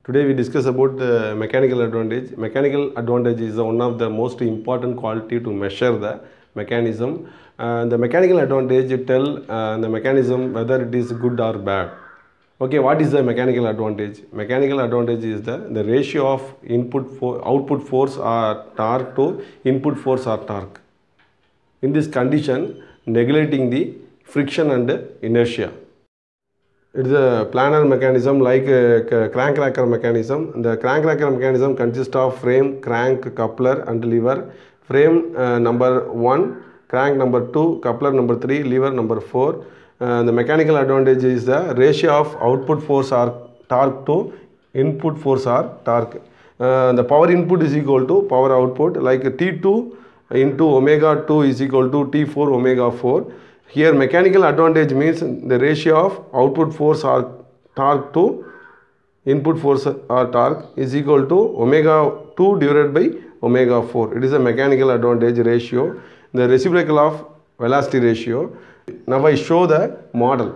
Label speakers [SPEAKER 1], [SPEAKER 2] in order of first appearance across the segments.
[SPEAKER 1] Today we discuss about the mechanical advantage. Mechanical advantage is one of the most important quality to measure the mechanism. The mechanical advantage tell the mechanism whether it is good or bad. Okay, what is the mechanical advantage? Mechanical advantage is the ratio of output force or torque to input force or torque. In this condition, neglecting the friction and inertia. It is a planar mechanism like a crank racker mechanism. The crank racker mechanism consists of frame, crank, coupler and lever. Frame number 1, crank number 2, coupler number 3, lever number 4. The mechanical advantage is the ratio of output force or torque to input force or torque. The power input is equal to power output, like T2 into omega 2 is equal to T4 omega 4. Here mechanical advantage means the ratio of output force or torque to input force or torque is equal to omega 2 divided by omega 4. It is a mechanical advantage ratio, the reciprocal of velocity ratio. Now I show the model.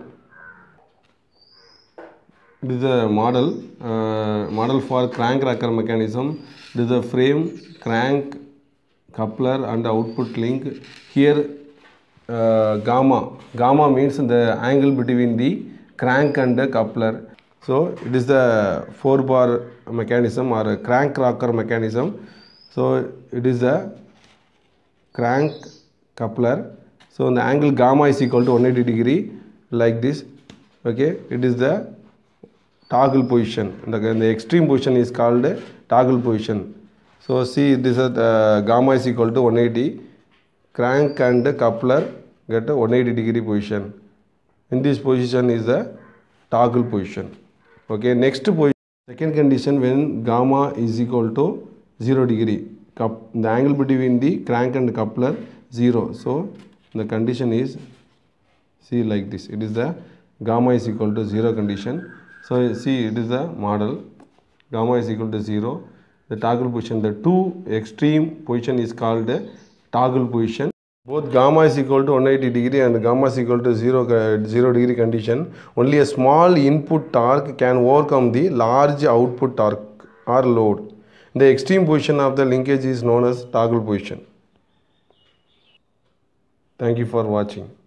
[SPEAKER 1] This is a model for crank racker mechanism. This is a frame, crank, coupler and output link. Here gamma means the angle between the crank and the coupler. So it is the 4-bar mechanism or a crank rocker mechanism. So it is the crank coupler. So the angle gamma is equal to 180 degree like this. Okay, it is the toggle position. The extreme position is called toggle position. So see, this is gamma is equal to 180. Crank and coupler get a 180 degree position. In this position is the toggle position. Okay, next position, second condition, when gamma is equal to 0 degree, the angle between the crank and coupler 0. So the condition is, see like this, it is the gamma is equal to 0 condition. So see, it is the model, gamma is equal to 0. The toggle position, the two extreme position is called the toggle position. Both gamma is equal to 180 degree and gamma is equal to 0 degree condition. Only a small input torque can overcome the large output torque or load. The extreme position of the linkage is known as toggle position. Thank you for watching.